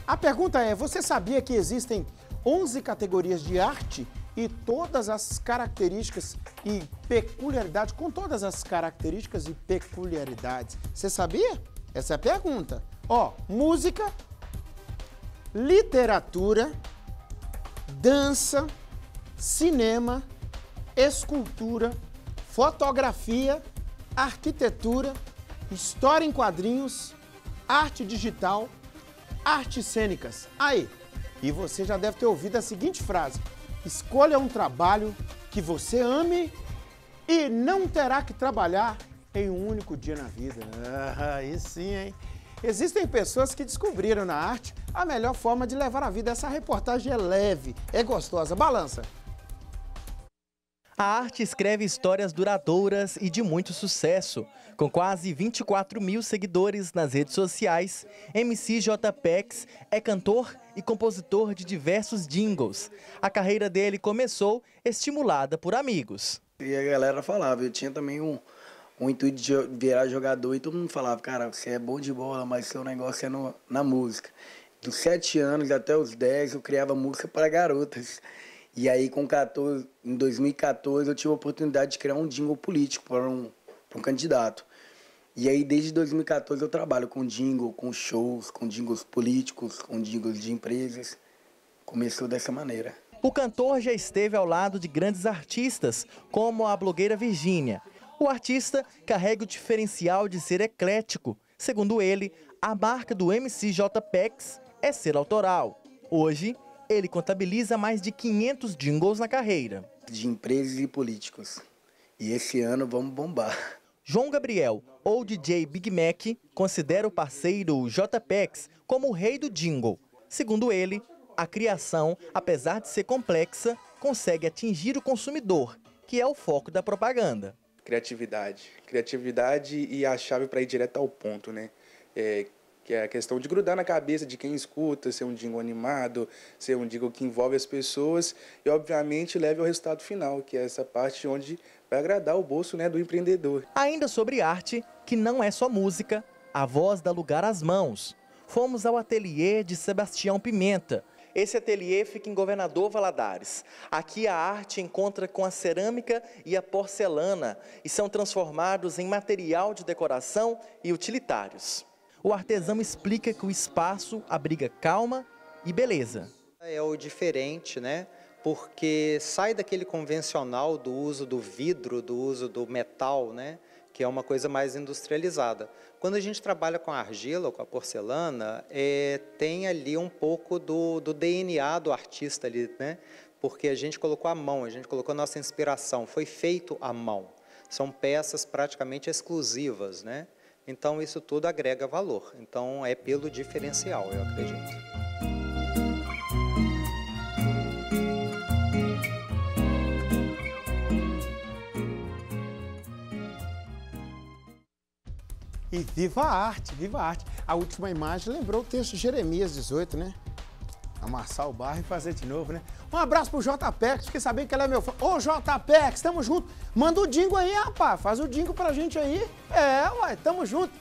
A pergunta é, você sabia que existem 11 categorias de arte e todas as características e peculiaridades, com todas as características e peculiaridades? Você sabia? Essa é a pergunta. Ó, música, literatura, dança, cinema, escultura, fotografia, arquitetura, história em quadrinhos, arte digital, artes cênicas. Aí, e você já deve ter ouvido a seguinte frase: escolha um trabalho que você ame e não terá que trabalhar em um único dia na vida. Ah, aí sim, hein? Existem pessoas que descobriram na arte a melhor forma de levar a vida. Essa reportagem é leve, é gostosa. Balança! A arte escreve histórias duradouras e de muito sucesso. Com quase 24 mil seguidores nas redes sociais, MC JPEX é cantor e compositor de diversos jingles. A carreira dele começou estimulada por amigos. E a galera falava, eu tinha também um intuito de virar jogador e todo mundo falava, cara, você é bom de bola, mas seu negócio é na música. Dos 7 anos até os 10 eu criava música para garotas. E aí em 2014 eu tive a oportunidade de criar um jingle político para um candidato. E aí desde 2014 eu trabalho com jingle, com shows, com jingles políticos, com jingles de empresas. Começou dessa maneira. O cantor já esteve ao lado de grandes artistas, como a blogueira Virgínia. O artista carrega o diferencial de ser eclético. Segundo ele, a marca do MC JPEX é ser autoral. Hoje, ele contabiliza mais de 500 jingles na carreira. De empresas e políticos. E esse ano vamos bombar. João Gabriel, ou DJ Big Mac, considera o parceiro JPEX como o rei do jingle. Segundo ele, a criação, apesar de ser complexa, consegue atingir o consumidor, que é o foco da propaganda. Criatividade e a chave para ir direto ao ponto, né? Que é a questão de grudar na cabeça de quem escuta, ser um jingle animado, ser um jingle que envolve as pessoas e, obviamente, leve ao resultado final, que é essa parte onde vai agradar o bolso, né, do empreendedor. Ainda sobre arte, que não é só música, a voz dá lugar às mãos. Fomos ao ateliê de Sebastião Pimenta. Esse ateliê fica em Governador Valadares. Aqui a arte encontra com a cerâmica e a porcelana e são transformados em material de decoração e utilitários. O artesão explica que o espaço abriga calma e beleza. É o diferente, né? Porque sai daquele convencional do uso do vidro, do uso do metal, né? Que é uma coisa mais industrializada. Quando a gente trabalha com a argila ou com a porcelana, tem ali um pouco do DNA do artista ali, né? Porque a gente colocou a mão, a gente colocou a nossa inspiração, foi feito à mão. São peças praticamente exclusivas, né? Então, isso tudo agrega valor. Então, é pelo diferencial, eu acredito. E viva a arte, viva a arte. A última imagem lembrou o texto de Jeremias 18, né? Amassar o barro e fazer de novo, né? Um abraço pro JPEX, fiquei sabendo que ele é meu fã. Ô, JPEX, tamo junto. Manda o jingle aí, rapaz. Faz o jingle pra gente aí. Ué, tamo junto.